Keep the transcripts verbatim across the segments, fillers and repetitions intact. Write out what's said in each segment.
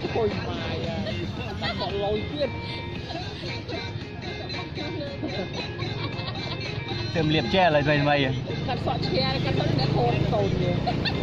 Ôi mày à, ta còn lôi tiếp. Tìm liệp che lại mày mày. Cắt sọ che, cắt sọ nó khôn tồn nhiều.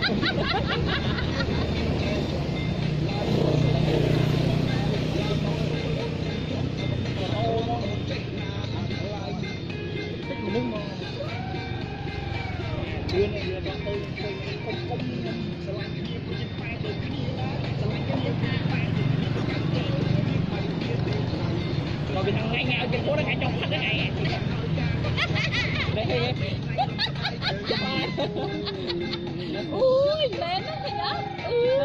Rồi bị thằng ngay ngào trên phố nó ngại trong khách đó này. Đây. Ui, lên đó thì đó. Ừ.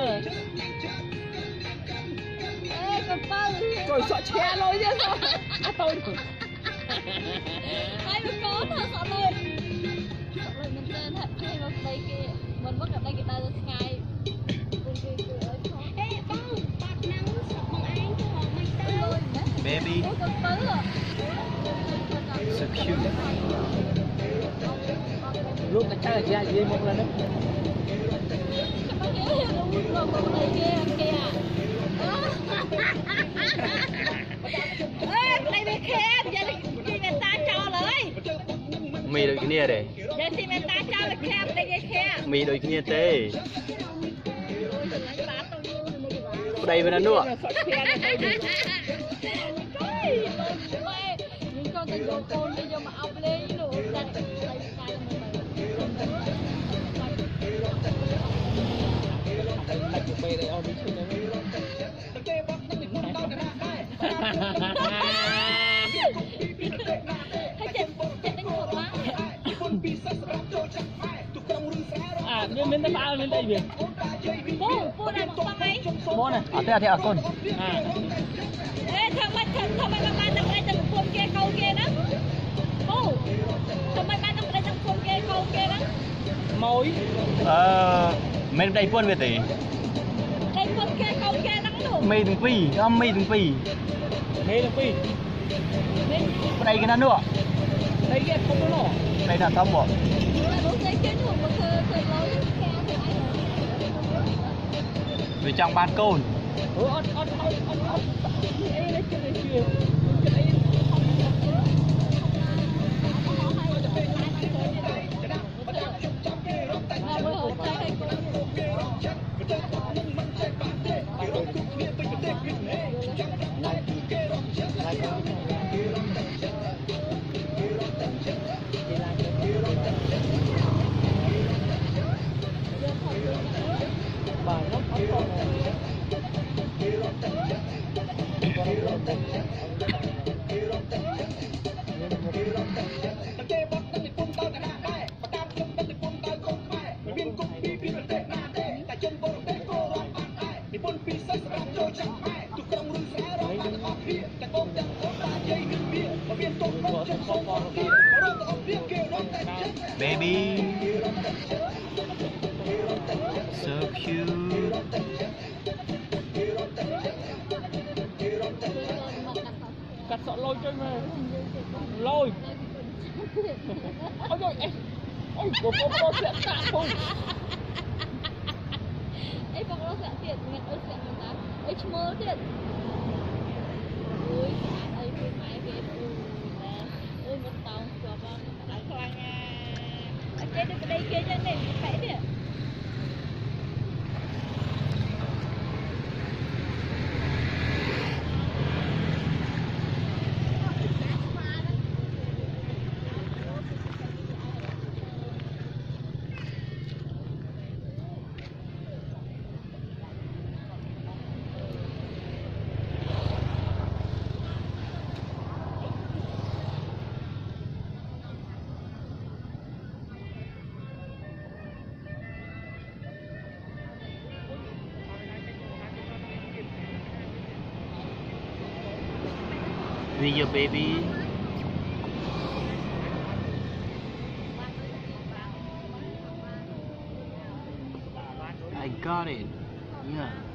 Ê, con Pơ. Rồi sợ che lôi chứ sao? À tôi. Ai mà có thôi sợ lên. Sợ lên mình tên thật hay mà đây kia. Mình bắt gặp đây người ta lên sky. Ê, bông, bạc nắng sợ bằng anh cho họ mình tao. Baby. Ôi, con Pơ à. So cute. Lúc cái chơi ra gì một lần đó. Ê, đây bị khen, giờ thì người ta cho lại. Mì đôi kia đây. Giờ thì người ta cho là khen, đây cái khen. Mì đôi kia tê. Đây bên nữa. Nhưng con tên vô con đi vô mà ông lên nữa. À, mình mình đã bao mình đây việc. Phu, phu này một con ấy. Bố này, à thế à thế à con. À. Ê, thằng mày thằng thằng mày ba tao đây tao phun kia câu kia đó. Phu, thằng mày ba tao đây tao phun kia câu kia đó. Mối. Ờ, mình đây quân về tỷ. Đây phun kia câu kia đó luôn. Mì từng pì, âm mì từng pì. Mì từng pì. Đây cái nào nữa? Đây cái không có nọ. Đây là tao bỏ. Về trong ban côn. Ừ, ớt, ớt, ớt, ớt, ớt. Ê, lấy chưa, lấy chưa. Bà nó có con này. Baby. So cute. Cắt sọ lôi chơi mà. Lôi. Ôi trời ơi. Ôi bố bố bố sẽ tạ không. Ê bố nó sẽ tiền nghe ơi sẽ người ta. Ê mơ tiền. Ui, ai khi mãi về ui nè. Ui một tàu cho con lại khoan nha. Ở trên đây đây kia trên này phải đi. With your baby. I got it. Yeah.